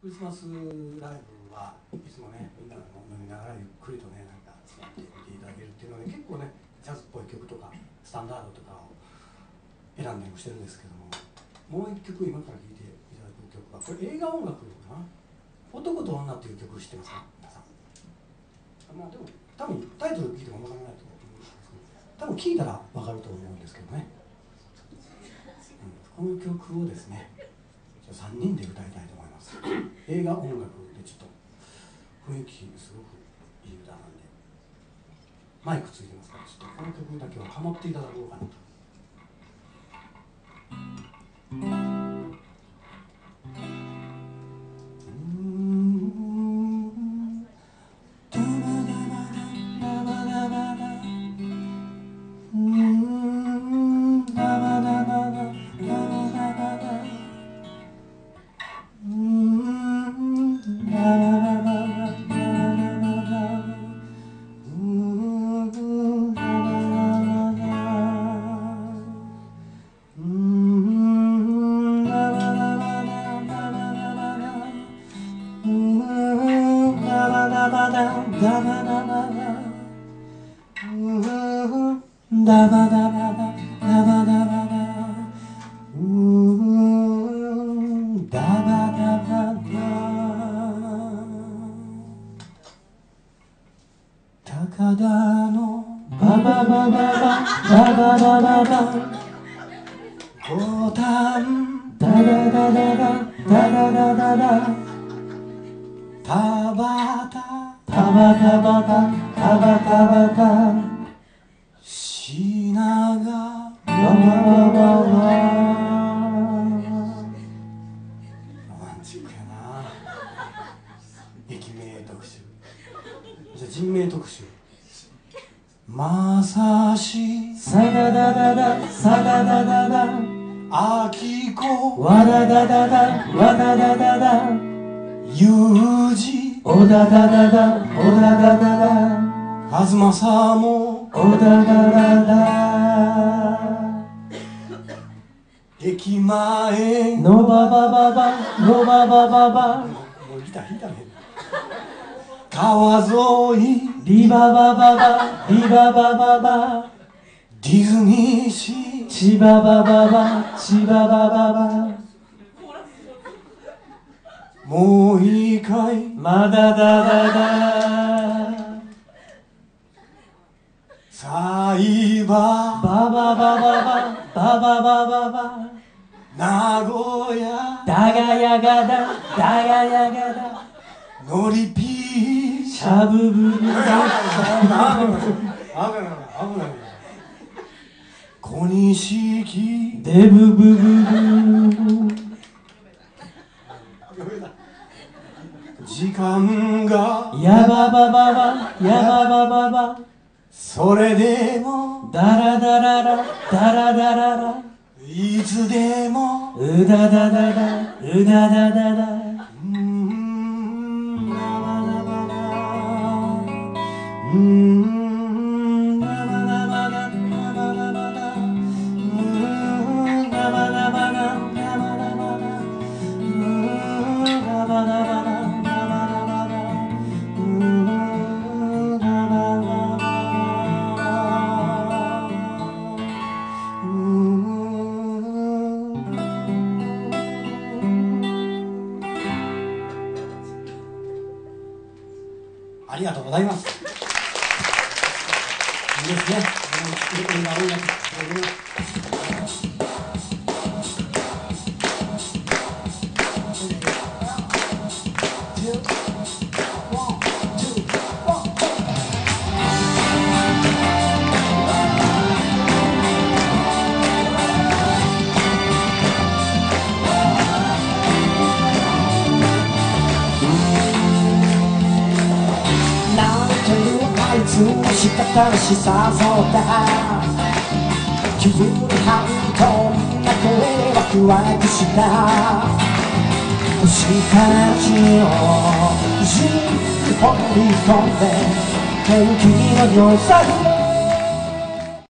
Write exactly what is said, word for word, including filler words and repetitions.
クリスマスライブはいつもね、みんなが飲みながらゆっくりとね、なんか座って見ていただけるっていうので、結構ね、ジャズっぽい曲とかスタンダードとかを選んだりもしてるんですけども、もう一曲今から聴いていただく曲は、これ映画音楽かな、男と女っていう曲知ってますか皆さん。まあでも多分タイトル聴いても分からないと思うんですけど、多分聴いたら分かると思うんですけどね、うん、この曲をですねさんにんで歌いたいと思います。映画音楽でちょっと雰囲気すごくいい歌なんで、マイクついてますから、ちょっとこの曲だけはハモっていただこうかなと。高田のババババババババババボタンダダダダダダダダダダタバタタバタバタタバタバタ品がバババババロマンチックやな。駅名特集じゃあ人名特集。まさしさだだだださだだだだあきこわだだだだわだだだだゆうじおだだだだおだだだだあずまさもおだだだだ駅前のばばばばのばばばばもうギター弾いたね。川沿いリババババリババババディズニーシー千葉バババ千葉バババもういいかいまだだだだサイバーババババババババババ名古屋だがやがだだがやがだのりピーしゃぶぶぶ小錦デブブブブ時間がやばばばばやばばばばそれでもダラダララダラダララいつでもうだだだだうだだだだありがとうございます。いいですね。いいな音楽。仕方のしさそうだ急にハントな声ワクワクした星たちをじっと放り込んで天気の良さ